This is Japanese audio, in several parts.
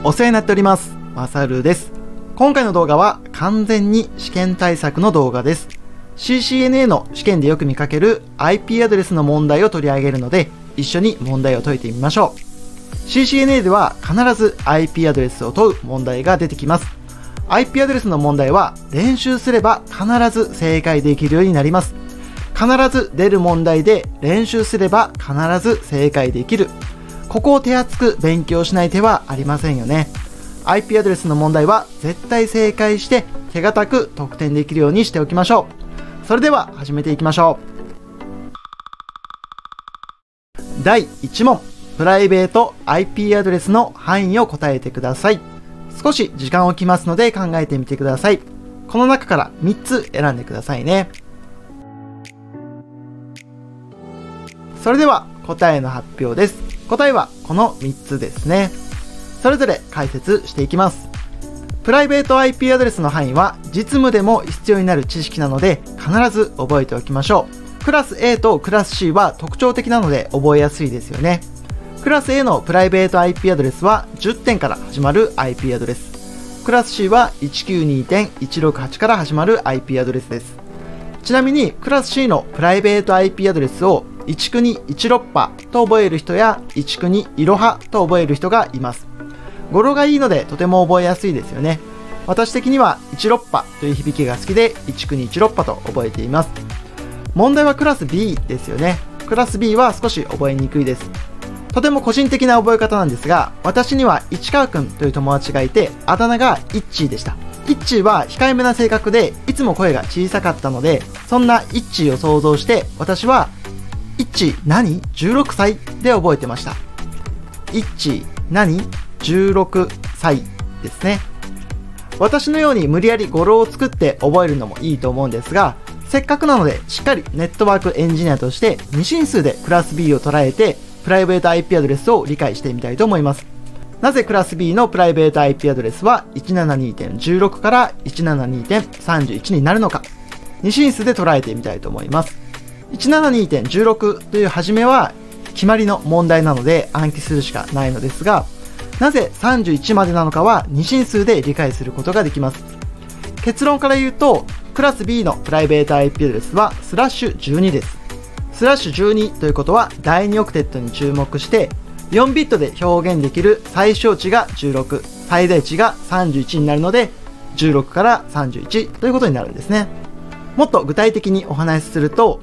お世話になっております。まさるです。今回の動画は完全に試験対策の動画です。CCNA の試験でよく見かける IP アドレスの問題を取り上げるので、一緒に問題を解いてみましょう。CCNA では必ず IP アドレスを問う問題が出てきます。IP アドレスの問題は練習すれば必ず正解できるようになります。必ず出る問題で練習すれば必ず正解できる。ここを手厚く勉強しない手はありませんよね。IP アドレスの問題は絶対正解して手堅く得点できるようにしておきましょう。それでは始めていきましょう。第1問。プライベート IP アドレスの範囲を答えてください。少し時間を置きますので考えてみてください。この中から3つ選んでくださいね。それでは答えの発表です。答えはこの3つですね。それぞれ解説していきます。プライベート IP アドレスの範囲は実務でも必要になる知識なので必ず覚えておきましょう。クラス A とクラス C は特徴的なので覚えやすいですよね。クラス A のプライベート IP アドレスは10点から始まる IP アドレス。クラス C は 192.168 から始まる IP アドレスです。ちなみにクラス C のプライベート IP アドレスを1国16波と覚える人や1国いろはと覚える人がいます。語呂がいいのでとても覚えやすいですよね。私的には16波という響きが好きで1国16波と覚えています。問題はクラス B ですよね。クラス B は少し覚えにくいです。とても個人的な覚え方なんですが、私には市川くんという友達がいて、あだ名がイッチーでした。イッチーは控えめな性格で、いつも声が小さかったので、そんなイッチーを想像して、私は、イッチー何 ?16 歳で覚えてました。イッチー何 ?16 歳ですね。私のように無理やり語呂を作って覚えるのもいいと思うんですが、せっかくなのでしっかりネットワークエンジニアとして2進数でクラス B を捉えて、プライベート IP アドレスを理解してみたいと思います。なぜクラス B のプライベート IP アドレスは 172.16 から 172.31 になるのか、2進数で捉えてみたいと思います。172.16 という始めは決まりの問題なので暗記するしかないのですが、なぜ31までなのかは2進数で理解することができます。結論から言うと、クラス B のプライベート IP アドレスはスラッシュ12です。スラッシュ12ということは第2オクテットに注目して4ビットで表現できる最小値が16、最大値が31になるので16から31ということになるんですね。もっと具体的にお話しすると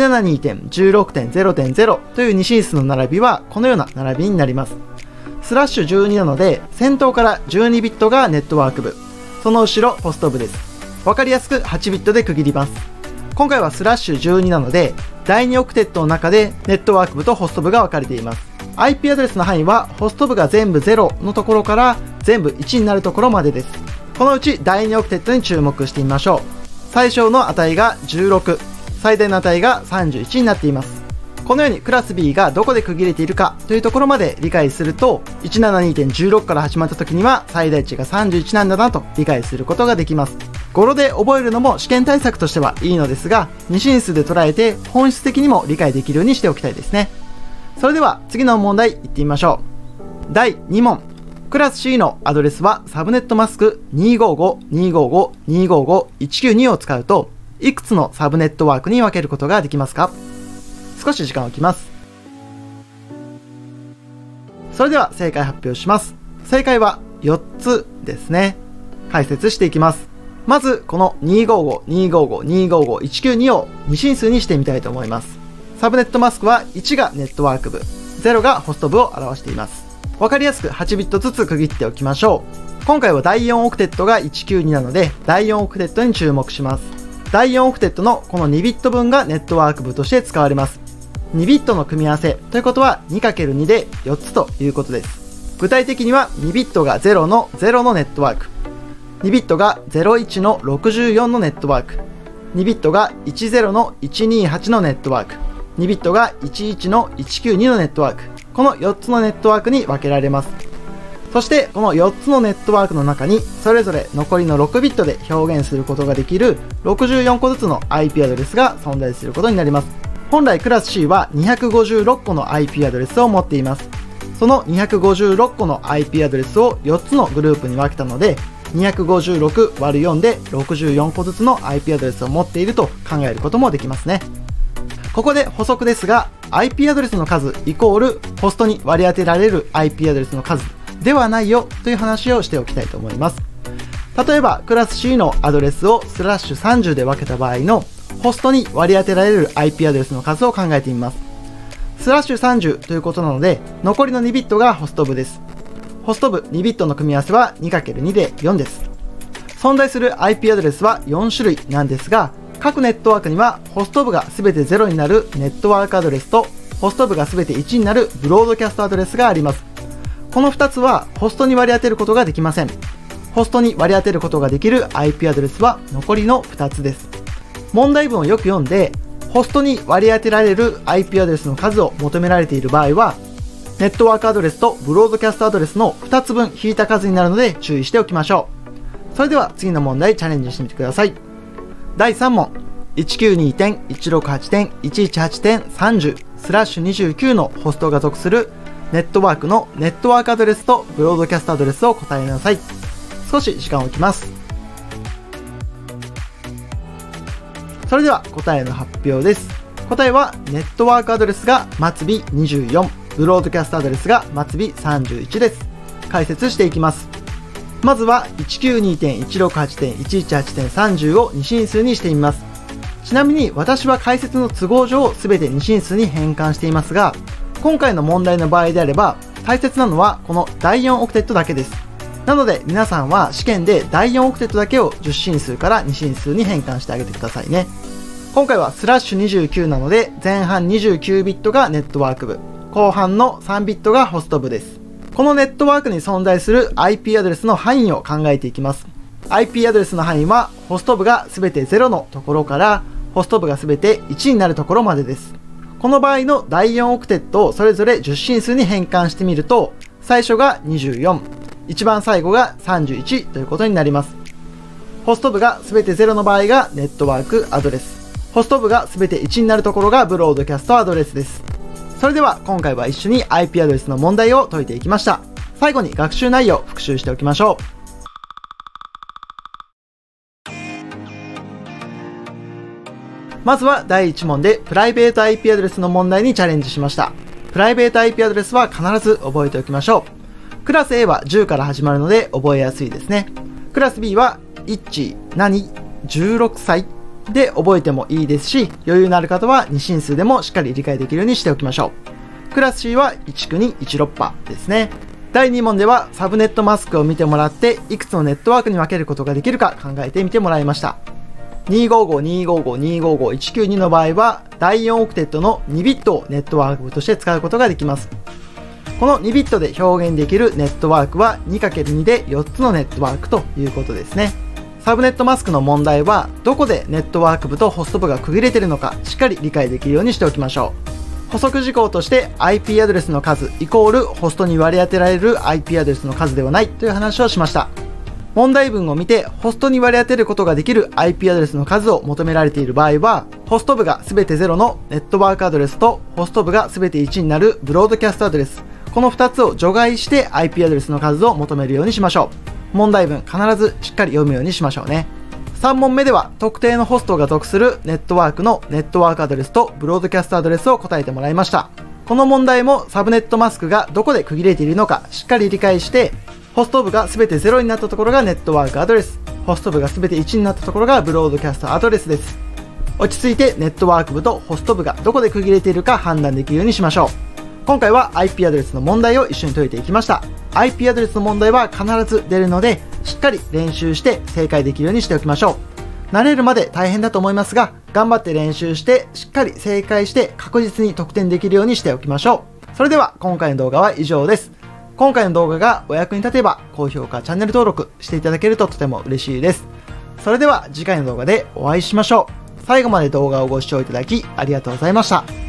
172.16.0.0 という2進数の並びはこのような並びになります。スラッシュ12なので先頭から12ビットがネットワーク部、その後ろポスト部です。わかりやすく8ビットで区切ります。今回はスラッシュ12なので第2オクテットの中でネットワーク部とホスト部が分かれています。IP アドレスの範囲はホスト部が全部0のところから全部1になるところまでです。このうち第2オクテットに注目してみましょう。最小の値が16、最大の値が31になっています。このようにクラス B がどこで区切れているかというところまで理解すると 172.16 から始まった時には最大値が31なんだなと理解することができます。語呂で覚えるのも試験対策としてはいいのですが、2進数で捉えて本質的にも理解できるようにしておきたいですね。それでは次の問題いってみましょう。第2問。クラス C のアドレスはサブネットマスク 255.255.255.192 を使うといくつのサブネットワークに分けることができますか？少し時間を置きます。それでは正解発表します。正解は4つですね。解説していきます。まずこの 255.255.255.192 を2進数にしてみたいと思います。サブネットマスクは1がネットワーク部、0がホスト部を表しています。わかりやすく8ビットずつ区切っておきましょう。今回は第4オクテットが192なので第4オクテットに注目します。第4オクテットのこの2ビット分がネットワーク部として使われます。2ビットの組み合わせということは 2×2 で4つということです。具体的には2ビットが0の0のネットワーク、2ビットが01の64のネットワーク、2ビットが10の128のネットワーク、2ビットが11の192のネットワーク、この4つのネットワークに分けられます。そしてこの4つのネットワークの中にそれぞれ残りの6ビットで表現することができる64個ずつの IP アドレスが存在することになります。本来クラス C は256個の IP アドレスを持っています。 その256個の IP アドレスを4つのグループに分けたので、256割る4で64個ずつの IP アドレスを持っていると考えることもできますね。ここで補足ですが、IP アドレスの数イコールホストに割り当てられる IP アドレスの数ではないよという話をしておきたいと思います。例えばクラス C のアドレスをスラッシュ30で分けた場合のホストに割り当てられる IP アドレスの数を考えてみます。スラッシュ30ということなので、残りの2ビットがホスト部です。ホスト部2ビットの組み合わせは 2×2 で4です。存在する IP アドレスは4種類なんですが、各ネットワークにはホスト部が全て0になるネットワークアドレスとホスト部が全て1になるブロードキャストアドレスがあります。この2つはホストに割り当てることができません。ホストに割り当てることができる IP アドレスは残りの2つです。問題文をよく読んで、ホストに割り当てられる IP アドレスの数を求められている場合は、ネットワークアドレスとブロードキャストアドレスの2つ分引いた数になるので注意しておきましょう。それでは次の問題チャレンジしてみてください。第3問、192.168.118.30/29 のホストが属するネットワークのネットワークアドレスとブロードキャストアドレスを答えなさい。少し時間を置きます。それでは答えの発表です。答えはネットワークアドレスが末尾24、ブロードキャストアドレスが末尾31です。解説していきます。まずは 192.168.118.30 を2進数にしてみます。ちなみに私は解説の都合上すべて2進数に変換していますが、今回の問題の場合であれば大切なのはこの第4オクテットだけです。なので皆さんは試験で第4オクテットだけを10進数から2進数に変換してあげてくださいね。今回はスラッシュ29なので前半29ビットがネットワーク部、後半の3ビットがホスト部です。このネットワークに存在する IP アドレスの範囲を考えていきます。IP アドレスの範囲はホスト部が全て0のところからホスト部が全て1になるところまでです。この場合の第4オクテットをそれぞれ10進数に変換してみると、最初が24、一番最後が31ということになります。ホスト部が全て0の場合がネットワークアドレス、ホスト部が全て1になるところがブロードキャストアドレスです。それでは今回は一緒に IP アドレスの問題を解いていきました。最後に学習内容を復習しておきましょう。まずは第1問でプライベート IP アドレスの問題にチャレンジしました。プライベート IP アドレスは必ず覚えておきましょう。クラス A は10から始まるので覚えやすいですね。クラス B は1、何、16歳で覚えてもいいですし、余裕のある方は2進数でもしっかり理解できるようにしておきましょう。クラス C は192、16波ですね。第2問ではサブネットマスクを見てもらっていくつのネットワークに分けることができるか考えてみてもらいました。255-255-255-192 の場合は第4オクテットの2ビットをネットワークとして使うことができます。この2ビットで表現できるネットワークは 2×2 で4つのネットワークということですね。サブネットマスクの問題はどこでネットワーク部とホスト部が区切れているのかしっかり理解できるようにしておきましょう。補足事項として IP アドレスの数イコールホストに割り当てられる IP アドレスの数ではないという話をしました。問題文を見てホストに割り当てることができる IP アドレスの数を求められている場合は、ホスト部が全て0のネットワークアドレスとホスト部が全て1になるブロードキャストアドレス、この2つを除外して IP アドレスの数を求めるようにしましょう。問題文必ずしっかり読むようにしましょうね。3問目では特定のホストが属するネットワークのネットワークアドレスとブロードキャストアドレスを答えてもらいました。この問題もサブネットマスクがどこで区切れているのかしっかり理解して、ホスト部が全て0になったところがネットワークアドレス、ホスト部が全て1になったところがブロードキャストアドレスです。落ち着いてネットワーク部とホスト部がどこで区切れているか判断できるようにしましょう。今回は IP アドレスの問題を一緒に解いていきました。IP アドレスの問題は必ず出るので、しっかり練習して正解できるようにしておきましょう。慣れるまで大変だと思いますが、頑張って練習してしっかり正解して確実に得点できるようにしておきましょう。それでは今回の動画は以上です。今回の動画がお役に立てば高評価、チャンネル登録していただけるととても嬉しいです。それでは次回の動画でお会いしましょう。最後まで動画をご視聴いただきありがとうございました。